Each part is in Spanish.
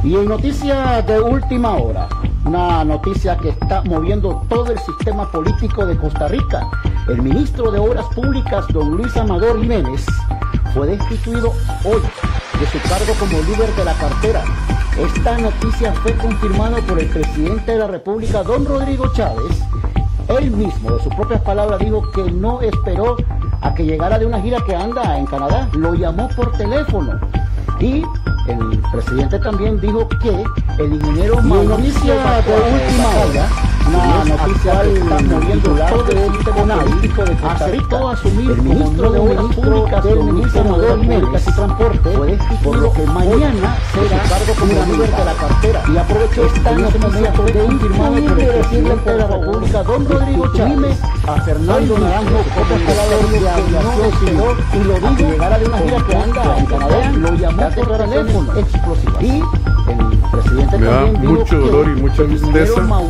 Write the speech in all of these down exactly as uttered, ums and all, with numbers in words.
Y en noticia de última hora, una noticia que está moviendo todo el sistema político de Costa Rica, el ministro de Obras Públicas, don Luis Amador Jiménez, fue destituido hoy de su cargo como líder de la cartera. Esta noticia fue confirmada por el presidente de la República, don Rodrigo Chávez. Él mismo, de sus propias palabras, dijo que no esperó a que llegara de una gira que anda en Canadá, lo llamó por teléfono. Y el presidente también dijo que el ingeniero Mauricio de última hora, una noticia que está moviendo todo el sistema político de Costa Rica, asumir el ministro de Obras Públicas del Ministerio de Públicas y Transporte, fue destituido que mañana será cargo como líder de la cartera. Y aprovecho esta noticia fue confirmada por el presidente de la República, don Rodrigo Chávez, a Fernando Naranjo, otras palabras de aviación civil, y lo dijo, llegara de una gira que anda en Canadá, lo llamó por teléfono explosivas. Y el presidente me da mucho dolor y mucha tristeza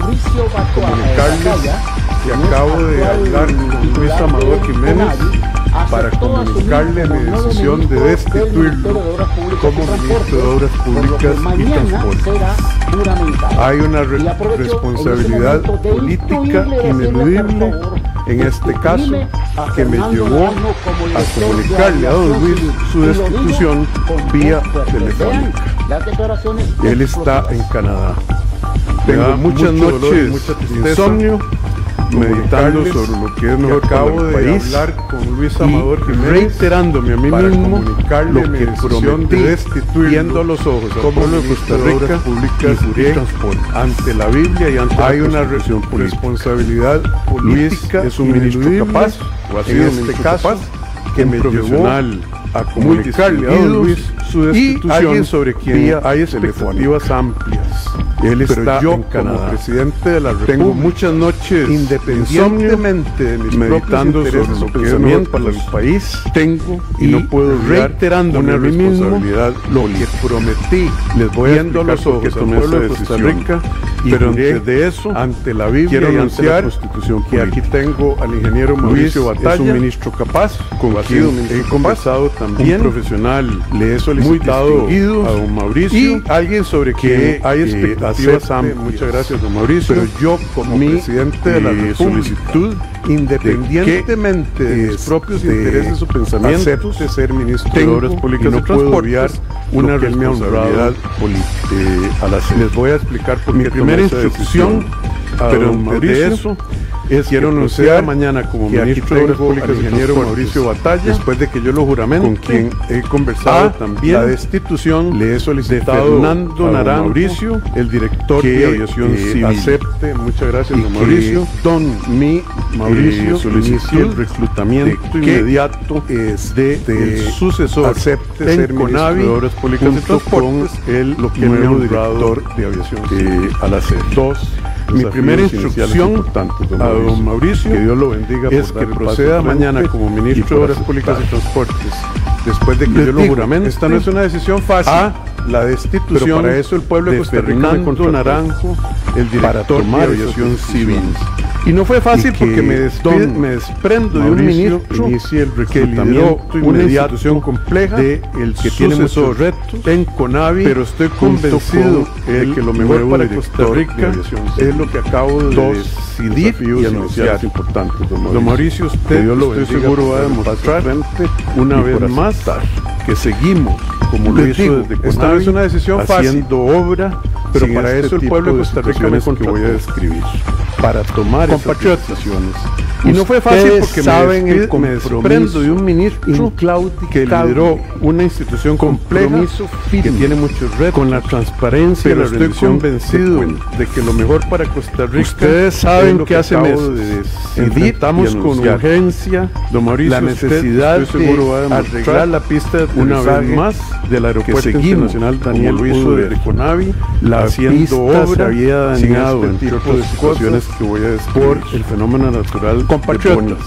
comunicarles que acabo de hablar con Luis Amador Jiménez para comunicarle mi decisión de destituirlo como ministro de Obras Públicas y Transportes. Hay una re responsabilidad política ineludible en este caso que me llevó a comunicarle a don Luis su destitución vía telefónica. Él está en Canadá. Tengo muchas noches de insomnio meditando sobre lo que es mejor acabo de país, hablar con Luis Amador Jiménez, reiterándome a mí mismo lo que prometí, viendo a los ojos al pueblo de Costa Rica públicas y transporte ante la Biblia y ante hay una responsabilidad política. Es un ministro capaz, o ha sido en este caso, que me llevó a comunicarle a don Luis su destitución, sobre quien hay expectativas amplias. Él está yo en Canadá, como presidente de la República. Tengo muchas noches independientemente de mis meditando sobre lo que es mejor para el país. Tengo y no puedo reiterando una responsabilidad lo que prometí. Les voy a explicar los ojos al pueblo de Costa Rica, pero antes de eso, ante la Biblia quiero y ante la Constitución que aquí tengo al ingeniero Mauricio Batalla, es un ministro capaz, con quien he conversado también, un profesional. Le he solicitado a don Mauricio y alguien sobre quien hay expectativas amplias. Muchas gracias, don Mauricio. Pero yo, como mi presidente de la República, solicitud, independientemente de, de mis propios de intereses o pensamientos, acepte ser ministro de Obras Públicas y no puedo obviar una responsabilidad política eh, al hacer. Les voy a explicar por mi primera instrucción, pero de eso es quiero anunciar mañana como ministro de Obras Públicas el ingeniero Mauricio Batalla, después de que yo lo juramente, con quien he conversado también la destitución, le he solicitado de Fernando Naranjo, Mauricio, el director que, de aviación eh, civil, acepte, muchas gracias don Mauricio, don mi Mauricio eh, solicitó el reclutamiento inmediato es de, de el sucesor, acepte ser ministro de Obras Públicas y Transportes, el lo que nuevo director de aviación civil, al hacer dos. Mi primera instrucción a don Mauricio, que Dios lo bendiga, es que proceda mañana como ministro de Obras Públicas y Transportes, después de que yo lo juramente. Esta no es una decisión fácil, a la destitución, pero para eso el pueblo de Costa Rica me contrató Naranjo, el director de aviación civil. Y no fue fácil porque me, despide, me desprendo de un ministro que lideró una institución compleja de el que tiene muchos retos en CONAVI, pero estoy convencido de que lo mejor para Costa Rica es lo que acabo de decidir y anunciar. Importante, don Mauricio, usted Dios lo estoy seguro va a demostrar una vez más que seguimos como lo hizo desde CONAVI. Esta no es una decisión fácil, haciendo obra, pero para eso el pueblo de Costa Rica me contrató, que voy a describir, para tomar esas decisiones. Y no fue fácil porque saben me, el me desprendo de un ministro que lideró una institución compleja que tiene muchos retos, con la transparencia, pero estoy convencido de, de que lo mejor para Costa Rica, ustedes saben que hace meses enfrentamos con urgencia la necesidad de arreglar la pista de una vez más del aeropuerto internacional Daniel Luiso de CONAVI, la haciendo obra había dañado este tipo de situaciones que voy a decir por el fenómeno natural. Compatriotas,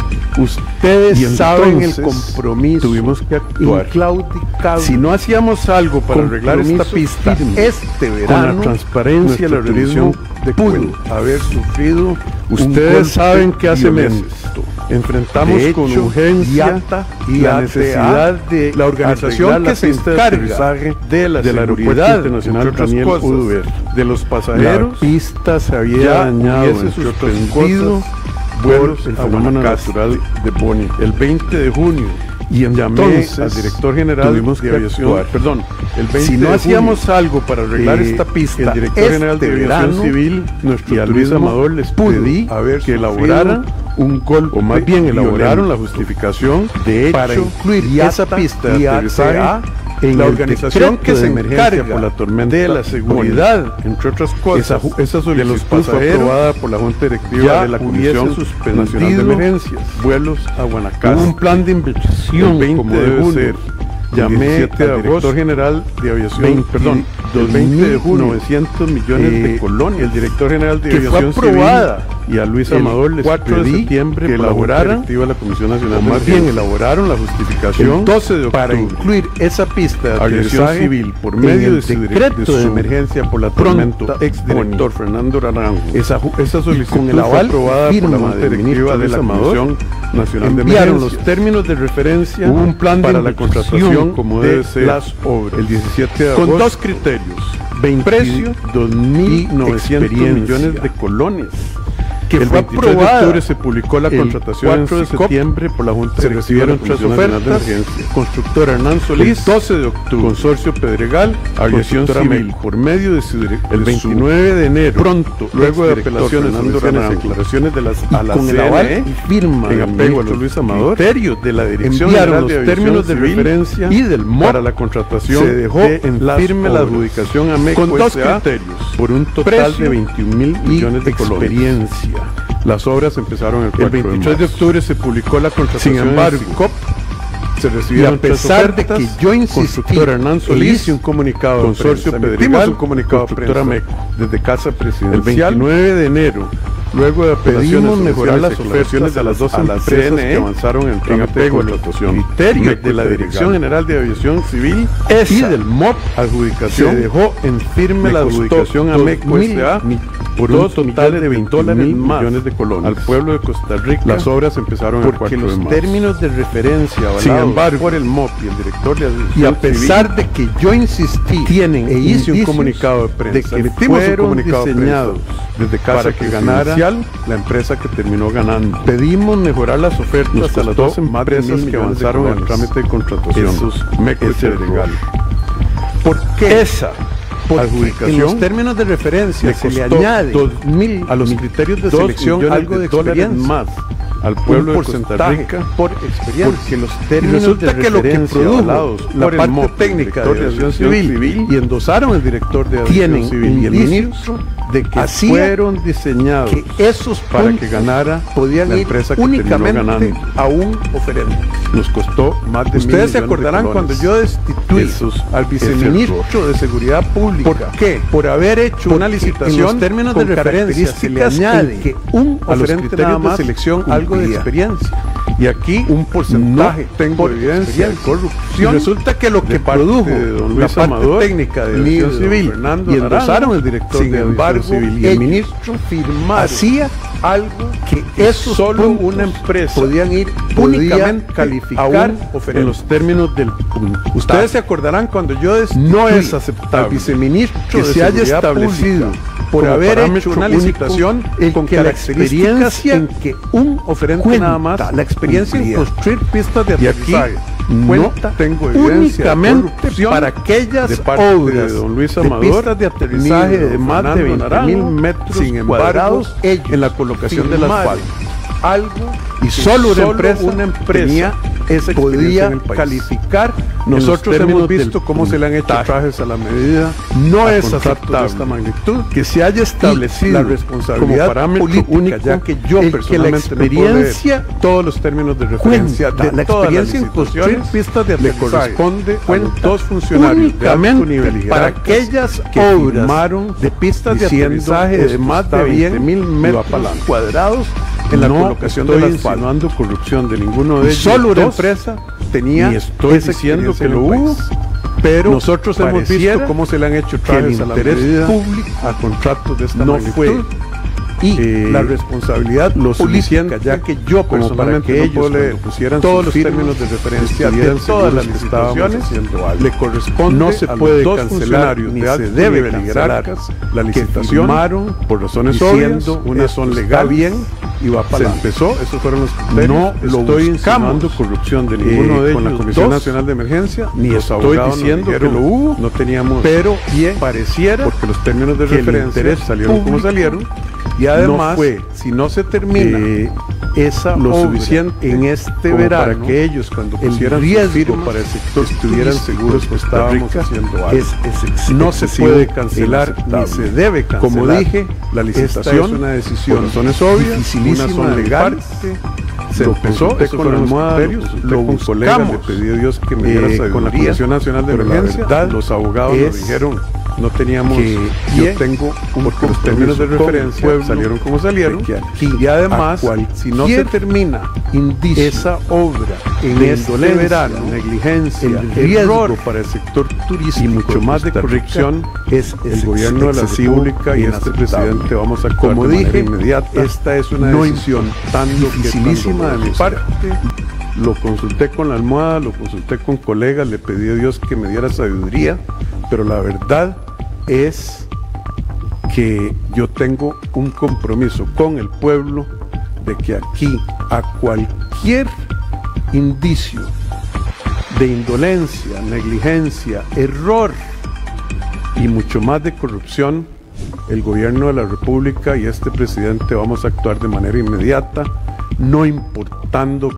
ustedes saben el compromiso, tuvimos que actuar inclaudicable. Si no hacíamos algo para arreglar esta pista este verano, con la transparencia, la revisión de pudo haber sufrido. Ustedes saben que hace meses enfrentamos de hecho, con urgencia y la necesidad de la organización que se encarga de la del Aeropuerto Internacional Daniel Oduber, de los pasajeros. La pista se había dañado, hubiese suspendido vuelos el fenómeno natural de Bonnie. El veinte de junio y entonces al director general de aviación, actuar. perdón, el veinte si no de hacíamos junio, algo para arreglar eh, esta pista, el director este general de aviación verano, civil, nuestro y a Luis Amador les pedí a ver que elaboraran un golpe, o más bien elaboraron la justificación de hecho, para incluir esa pista de aterrizaje en la organización que se encarga por la tormenta de la seguridad, entre otras cosas, esa, esa de los pasajeros aprobada por la Junta Directiva de la Comisión Nacional de Emergencias, vuelos a Guanacaste. Hubo un plan de inversión el veinte como de debe junio, ser. Llamé al director general de aviación, veinte, perdón, el veinte de junio, novecientos millones eh, de colones, el director general de que aviación fue aprobada civil, y a Luis Amador les cuatro de septiembre que elaboraran la, la Comisión Nacional, o más bien elaboraron la justificación el doce de octubre para incluir esa pista de aviación civil por medio de su decreto de, de emergencia por la tormenta, exdirector Fernando Naranjo. Esa, esa solicitud con el aval aprobada por la Junta Directiva de la Comisión Nacional de Emergencias. Los términos de referencia hubo un plan para de la contratación como debe ser las obras el diecisiete de agosto con dos criterios: precio dos mil novecientos millones de colones. Que el fue veintitrés de octubre se publicó la contratación cuatro de septiembre por la Junta se recibieron tres ofertas. Constructora Hernán Solís, el doce de octubre, Consorcio Pedregal, Aviación Civil, por medio de su el veintinueve de enero, pronto, luego de apelaciones, y declaraciones de las a la con el aval y firma en apego a los Luis Amador, criterios de la Dirección General de los términos de referencia y del M O P para la contratación, se dejó de en firme la adjudicación a Meco con dos criterios por un total de veintiún mil millones de colones. Experiencia. Las obras empezaron el, el veintitrés de, de octubre, se publicó la contratación. Sin embargo, en SICOP, se recibieron y a pesar de que yo insistí, constructora Hernán Solís, hice un comunicado Consorcio Pedregal, un comunicado constructora Meco, desde Casa Presidencial. El veintinueve de enero, luego de pedimos mejorar las ofertas de las dos empresas que avanzaron en el trámite de contratación. Criterios de la Dirección General de Aviación Civil Esa y del M O P, adjudicación, se dejó en firme la adjudicación a Meco S A por un total de veinte mil millones de colones al pueblo de Costa Rica. Las obras empezaron el cuatro de marzo. Porque los términos de referencia sin embargo por el M O P y el director de Aviación y a pesar de que yo insistí, tienen e hice un comunicado de prensa de que fueron diseñados desde Casa que ganara la empresa que terminó ganando. Pedimos mejorar las ofertas a las dos empresas que avanzaron en el trámite de contratación. Esos Meco y Pedregal. ¿Por qué esa adjudicación? En los términos de referencia se le añade dos mil a los criterios de selección algo de, de experiencia más al pueblo de Costa Rica por experiencia, porque los términos resulta de que lo que produjo la parte M O P, técnica de aviación civil, civil y endosaron el director de aviación civil y el ministro de que fueron diseñados que esos para que ganara podían la empresa que únicamente a un oferente. Nos costó más de ustedes se acordarán de cuando yo destituí al viceministro de Seguridad Pública. ¿Por qué? Por haber hecho Porque una licitación en los términos de referencia se le añade que un oferente nada más de selección algo de experiencia. Y aquí un porcentaje no tengo por evidencia de corrupción. Y resulta que lo que produjo de don Luis la parte Amador, técnica de aviación civil Fernando y endosaron el director sin de embargo, civil y el ministro firmaron hacía algo que esos solo una empresa podían ir únicamente calificar en los términos del punto. Ustedes se acordarán cuando yo no es aceptable al viceministro que de se haya establecido por haber hecho una licitación en que la experiencia en que un oferente cuenta, nada más la experiencia cumplía. en construir pistas de aterrizaje cuenta no tengo únicamente de para aquellas de parte obras de don Luis Amador de pistas de aterrizaje de más de veinte mil metros sin embargo, cuadrados en la colocación del asfalto. Algo y solo, solo una empresa, una empresa esa podía calificar. Nosotros hemos visto cómo se le han hecho trajes a la medida. No es aceptable de esta magnitud que se haya establecido la responsabilidad como parámetro política, único, ya que yo el personalmente que la experiencia no todos los términos de referencia cuenta, de la experiencia en construir pistas de le corresponde cuenta a dos funcionarios de alto nivel para aquellas que obras firmaron de pistas de aterrizaje de más de veinte mil metros cuadrados en la no colocación de las insinuando corrupción de ninguno de ellos. Solo una empresa tenía y estoy diciendo que lo hubo, pero nosotros hemos visto cómo se le han hecho trajes a la medida público a contratos de esta no magnitud. fue y eh, la responsabilidad lo suficiente, ya que yo como para que ellos le pusieran todos los términos de referencia de todas las licitaciones, le corresponde no se puede cancelar ni se debe cancelar la licitación por razones obvias, unas son legales bien y va para se empezó, esos fueron los criterios. No lo estoy insinuando corrupción de ninguno eh, de ellos con la Comisión dos, Nacional de Emergencia, ni los estoy diciendo que lo hubo, no teníamos, pero bien pareciera porque los términos de referencia salieron como salieron y además no fue, si no se termina eh, esa lo suficiente en este verano para que ellos cuando pusieran riesgo para el sector estuvieran seguros que estábamos haciendo algo. Es, es no se puede cancelar ni se debe cancelar. Como dije, la licitación es una decisión por razones obvias, unas son legales. Se empezó, eso con los criterios, lo con colegas, le pedí a Dios que me diera eh, sabiduría con la Comisión Nacional de Emergencia, verdad, los abogados nos dijeron, no teníamos, que yo tengo un porque los términos de referencia pueblo, salieron como salieron, aquí, y además, si no se termina indicio, esa obra en este verano, negligencia, el riesgo para el sector turístico y mucho más de corrupción, es el gobierno de la República y este presidente vamos a actuar como de dije, inmediata. Esta es una no decisión tan dificilísima de mi parte. Lo consulté con la almohada, lo consulté con colegas, le pedí a Dios que me diera sabiduría, pero la verdad es que yo tengo un compromiso con el pueblo de que aquí a cualquier indicio de indolencia, negligencia, error y mucho más de corrupción, el gobierno de la República y este presidente vamos a actuar de manera inmediata, no importando